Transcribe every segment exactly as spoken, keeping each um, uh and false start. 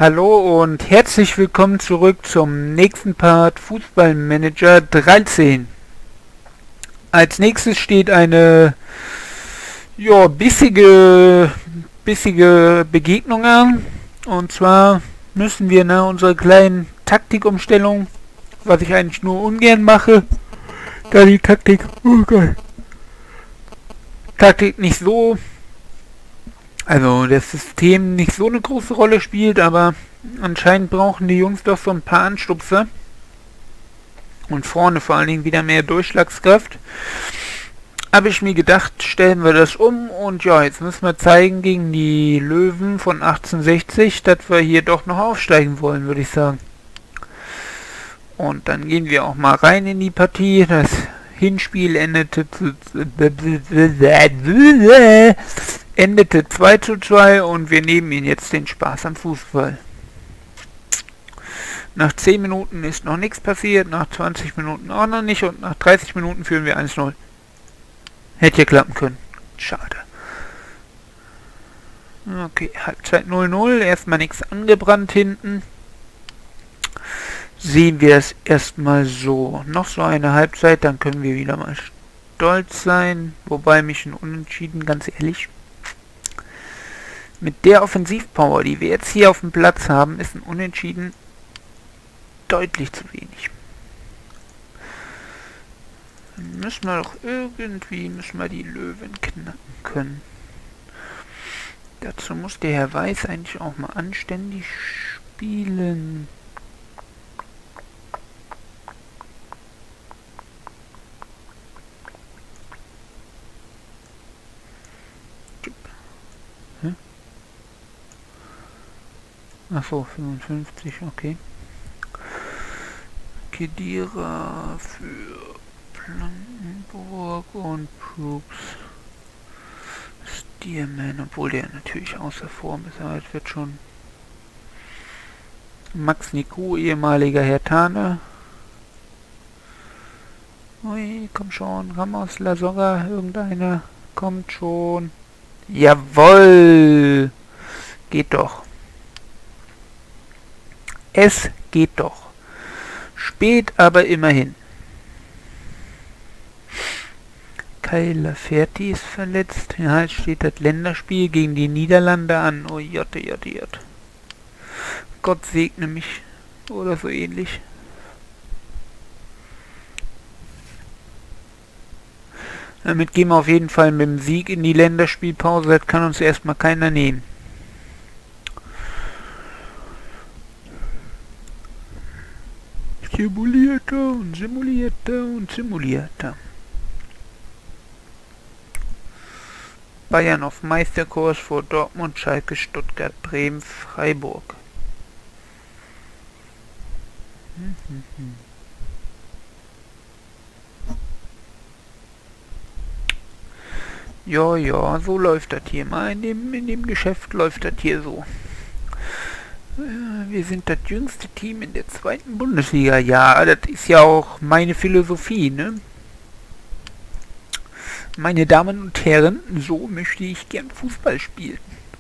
Hallo und herzlich willkommen zurück zum nächsten Part Fußballmanager dreizehn. Als nächstes steht eine ja, bissige, bissige Begegnung an. Und zwar müssen wir nach unserer kleinen Taktikumstellung, was ich eigentlich nur ungern mache, da die Taktik, oh Gott, Taktik nicht so, also das System nicht so eine große Rolle spielt, aber anscheinend brauchen die Jungs doch so ein paar Anstupser. Und vorne vor allen Dingen wieder mehr Durchschlagskraft. Habe ich mir gedacht, stellen wir das um. Und ja, jetzt müssen wir zeigen gegen die Löwen von achtzehnhundertsechzig, dass wir hier doch noch aufsteigen wollen, würde ich sagen. Und dann gehen wir auch mal rein in die Partie. Das Hinspiel endete zu... endete zwei zu zwei und wir nehmen Ihnen jetzt den Spaß am Fußball. Nach zehn Minuten ist noch nichts passiert, nach zwanzig Minuten auch noch nicht und nach dreißig Minuten führen wir eins null. Hätte ja klappen können. Schade. Okay, Halbzeit null null, erstmal nichts angebrannt hinten. Sehen wir es erstmal so. Noch so eine Halbzeit, dann können wir wieder mal stolz sein. Wobei mich ein Unentschieden, ganz ehrlich. Mit der Offensivpower, die wir jetzt hier auf dem Platz haben, ist ein Unentschieden deutlich zu wenig. Dann müssen wir doch irgendwie, müssen wir die Löwen knacken können. Dazu muss der Herr Weiß eigentlich auch mal anständig spielen. Achso, fünfundfünfzig, okay. Kedira für Blankenburg und Brooks. Stearman, obwohl der natürlich außer Form ist, aber es wird schon. Max Nico, ehemaliger Hertaner. Ui, komm schon, Ramos, Lasogga, irgendeiner. Kommt schon. Jawoll! Geht doch. Es geht doch. Spät, aber immerhin. Kai Lafferty ist verletzt. Ja, es steht das Länderspiel gegen die Niederlande an. Oh Jotte, Jotte, Jotte. Gott segne mich. Oder so ähnlich. Damit gehen wir auf jeden Fall mit dem Sieg in die Länderspielpause. Das kann uns erstmal keiner nehmen. Simulierter und simulierter und simulierter. Bayern auf Meisterkurs vor Dortmund, Schalke, Stuttgart, Bremen, Freiburg. Hm, hm, hm. Ja, ja, so läuft das hier mal. In dem, in dem Geschäft läuft das hier so. Wir sind das jüngste Team in der zweiten Bundesliga. Ja, das ist ja auch meine Philosophie, ne? Meine Damen und Herren, so möchte ich gern Fußball spielen.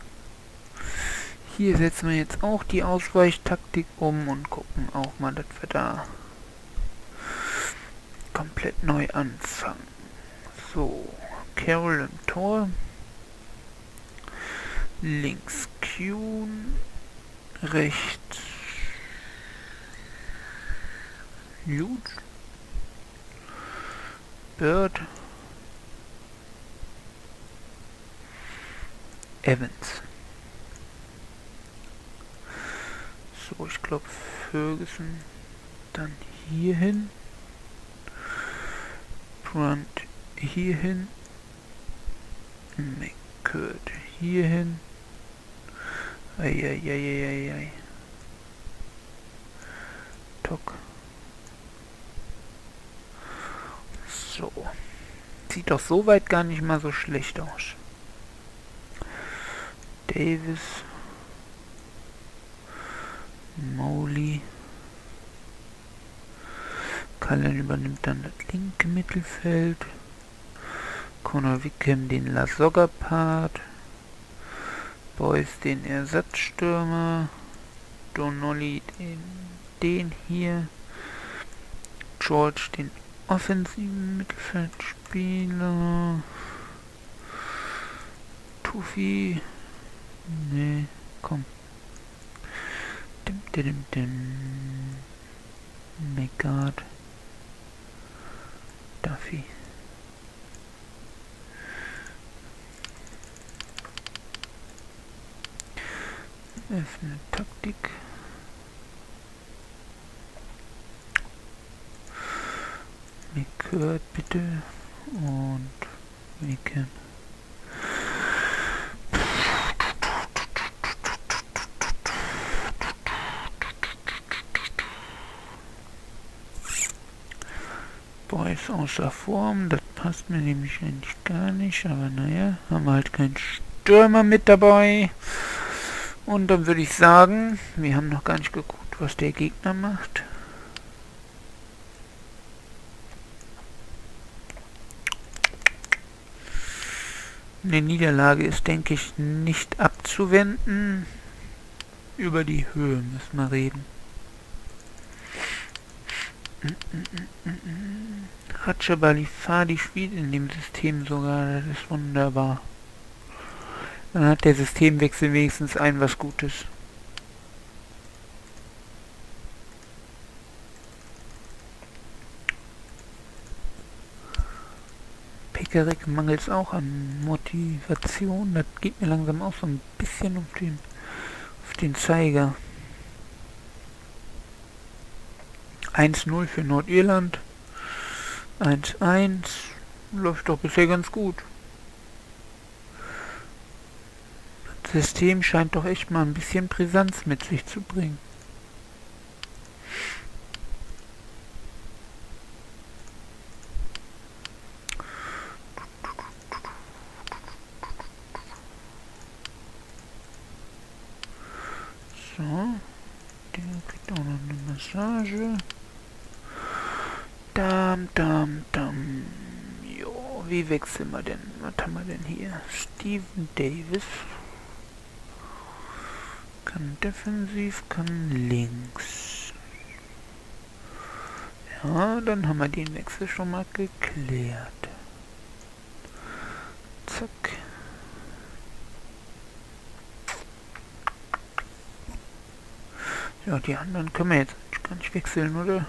Hier setzen wir jetzt auch die Ausweichtaktik um und gucken auch mal, dass wir da komplett neu anfangen. So, Carroll im Tor. Links Kuhn. Rechts Huge, Bird, Evans. So, ich glaube Ferguson dann hier hin, Brandt hier hin, McCurt hier hin. Eieieiei. Tock. So. Sieht doch soweit gar nicht mal so schlecht aus. Davis. Mowley. Cullen übernimmt dann das linke Mittelfeld. Conor Wickham den Lasogga-Part. Boys den Ersatzstürmer. Donnelly den, den hier. George den offensiven Mittelfeldspieler. Tufi. Nee, komm. Dim, dim, dim. Megard. Duffy. Öffne Taktik. Megard bitte. Und Wicken. Boys außer Form, das passt mir nämlich eigentlich gar nicht, aber naja, haben wir halt keinen Stürmer mit dabei. Und dann würde ich sagen, wir haben noch gar nicht geguckt, was der Gegner macht. Eine Niederlage ist, denke ich, nicht abzuwenden. Über die Höhe müssen wir reden. Ratchabali Fadi spielt in dem System sogar, das ist wunderbar. Dann hat der Systemwechsel wenigstens ein was Gutes. Pekarik mangelt es auch an Motivation, das geht mir langsam auch so ein bisschen auf den, auf den Zeiger. eins null für Nordirland. eins eins. Läuft doch bisher ganz gut. Das System scheint doch echt mal ein bisschen Brisanz mit sich zu bringen. So. Der kriegt auch noch eine Massage. Dam, dam, dam. Jo, wie wechseln wir denn? Was haben wir denn hier? Steven Davis. Kann defensiv, kann links. Ja, dann haben wir den Wechsel schon mal geklärt. Zack. Ja, die anderen können wir jetzt gar nicht wechseln, oder?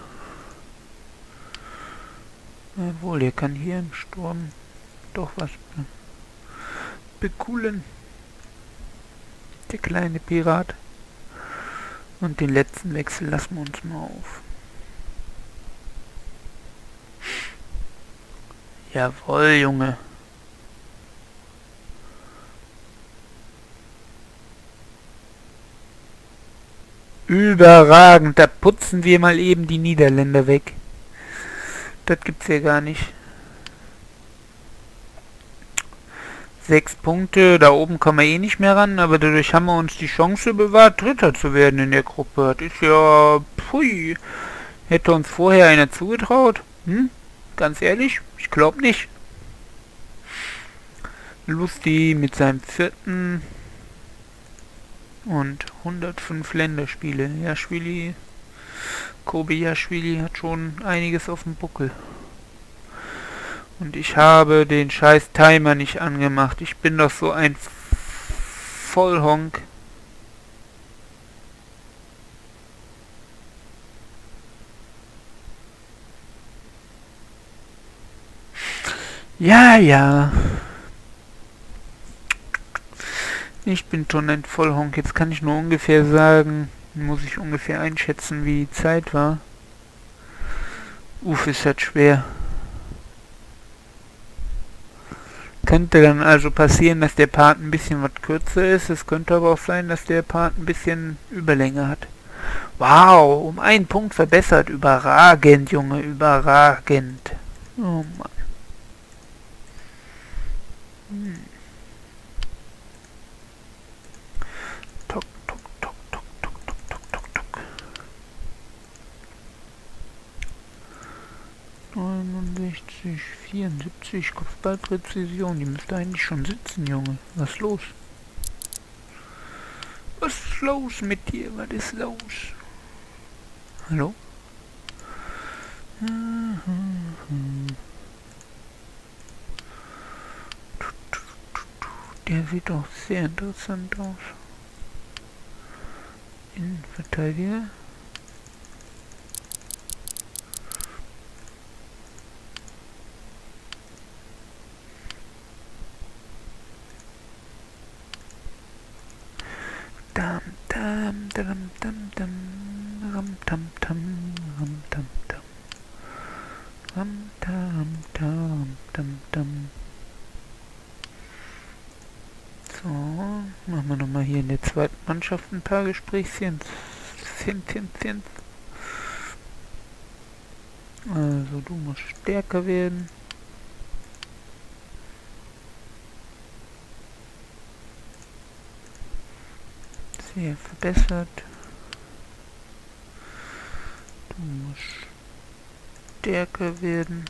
Jawohl, der kann hier im Sturm doch was be bekulen. Der kleine Pirat. Und den letzten Wechsel lassen wir uns mal auf. Jawohl, Junge. Überragend, da putzen wir mal eben die Niederländer weg. Das gibt's ja gar nicht. Sechs Punkte, da oben kommen wir eh nicht mehr ran, aber dadurch haben wir uns die Chance bewahrt, Dritter zu werden in der Gruppe. Das ist ja... Pui. Hätte uns vorher einer zugetraut? Hm? Ganz ehrlich? Ich glaube nicht. Lusti mit seinem vierten und hundertfünf Länderspiele. Jaschwili, Kobe Jaschwili hat schon einiges auf dem Buckel. Und ich habe den scheiß Timer nicht angemacht. Ich bin doch so ein Vollhonk. Ja, ja. Ich bin schon ein Vollhonk. Jetzt kann ich nur ungefähr sagen, muss ich ungefähr einschätzen, wie die Zeit war. Uff, ist das schwer. Könnte dann also passieren, dass der Part ein bisschen was kürzer ist. Es könnte aber auch sein, dass der Part ein bisschen Überlänge hat. Wow, um einen Punkt verbessert. Überragend, Junge, überragend. Oh Mann. Hm. Tok, tok, tok, tok, tok, tok, tok, tok, tok. neunundsechzig, vierundsiebzig, Kopfballpräzision. Die müsste eigentlich schon sitzen, Junge. Was ist los? Was ist los mit dir? Was ist los? Hallo? Der sieht doch sehr interessant aus. Innenverteidiger. Dam dam dam dam dam ram tam tam ram tam tam ram tam tam tam tam. So, machen wir nochmal hier in der zweiten Mannschaft ein paar Gesprächschen. Also du musst stärker werden. Sehr verbessert. Du musst stärker werden.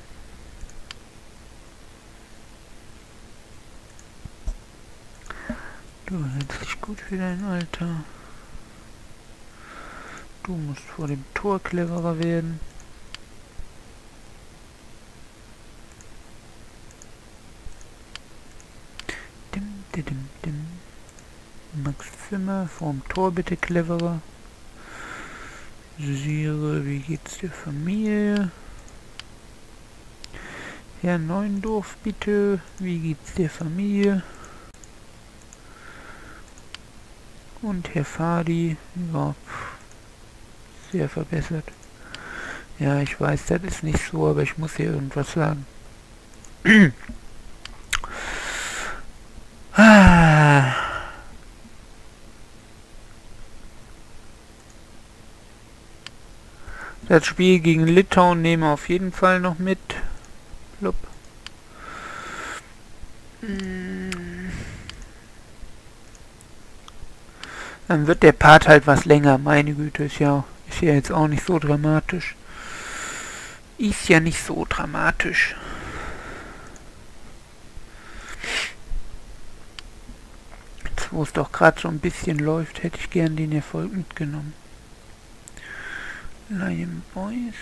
Du hältst dich gut für dein Alter. Du musst vor dem Tor cleverer werden. Dim, dim, dim, dim. Max Zimmer, vorm Tor bitte cleverer. Sire, wie geht's der Familie? Herr Neuendorf, bitte, wie geht's der Familie? Und Herr Fadi, ja, sehr verbessert. Ja, ich weiß, das ist nicht so, aber ich muss hier irgendwas sagen. ah. Das Spiel gegen Litauen nehmen wir auf jeden Fall noch mit. Blub. Dann wird der Part halt was länger. Meine Güte, ist ja, ist ja jetzt auch nicht so dramatisch. Ist ja nicht so dramatisch. Jetzt, wo es doch gerade so ein bisschen läuft, hätte ich gern den Erfolg mitgenommen. Lion Boys.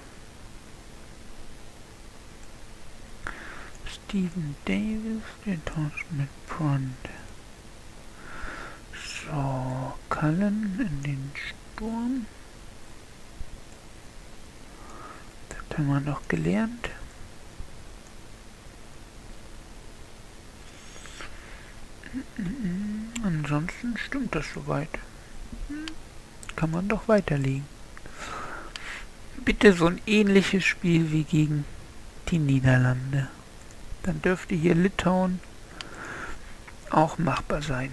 Steven Davis, der tauscht mit Brand. So, Cullen in den Sturm. Das haben wir noch gelernt. Ansonsten stimmt das soweit. Kann man doch weiterlegen. Bitte so ein ähnliches Spiel wie gegen die Niederlande. Dann dürfte hier Litauen auch machbar sein.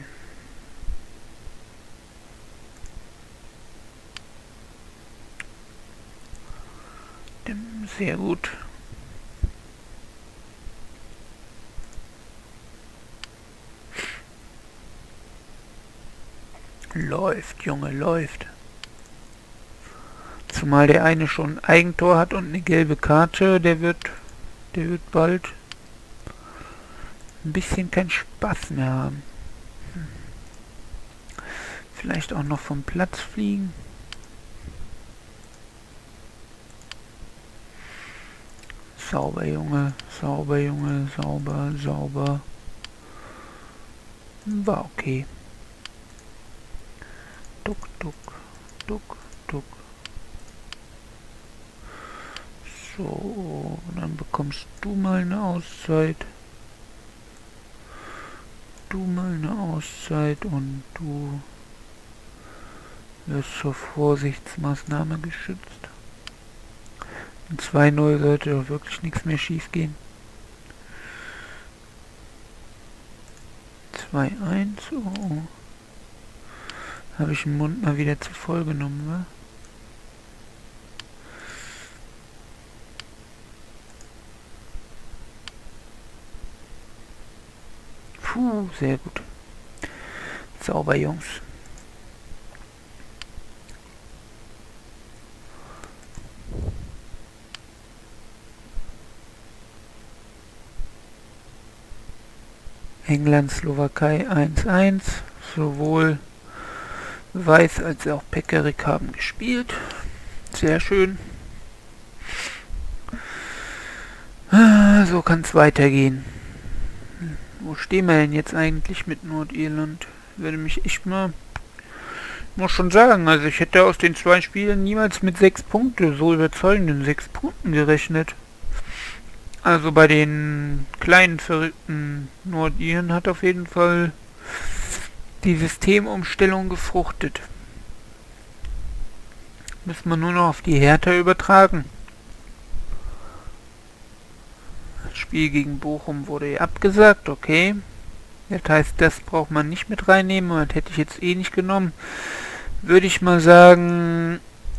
Sehr gut. Läuft, Junge, läuft. Zumal der eine schon ein Eigentor hat und eine gelbe Karte, der wird, der wird bald ein bisschen keinen Spaß mehr haben. Hm. Vielleicht auch noch vom Platz fliegen. Sauber, Junge, sauber, Junge, sauber, sauber. War okay. Duck, duck, duck, duck. So, dann bekommst du mal eine Auszeit. Du mal eine Auszeit und du wirst zur Vorsichtsmaßnahme geschützt. In zwei null sollte doch wirklich nichts mehr schief gehen. zwei eins, oh. Habe ich den Mund mal wieder zu voll genommen, wa? Puh, sehr gut. Sauber, Jungs. England, Slowakei eins eins, sowohl Weiß als auch Pekarik haben gespielt. Sehr schön. So kann es weitergehen. Wo stehen wir denn jetzt eigentlich mit Nordirland? Würde mich echt mal... Muss schon sagen, also ich hätte aus den zwei Spielen niemals mit sechs Punkte, so überzeugenden sechs Punkten gerechnet. Also bei den kleinen verrückten Nordiren hat auf jeden Fall die Systemumstellung gefruchtet. Müssen wir nur noch auf die Hertha übertragen. Das Spiel gegen Bochum wurde ja abgesagt, okay. Das heißt, das braucht man nicht mit reinnehmen, und das hätte ich jetzt eh nicht genommen. Würde ich mal sagen,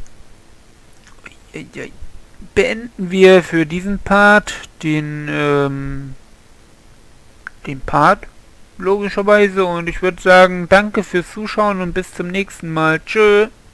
beenden wir für diesen Part den, ähm, den Part, logischerweise. Und ich würde sagen, danke fürs Zuschauen und bis zum nächsten Mal. Tschö.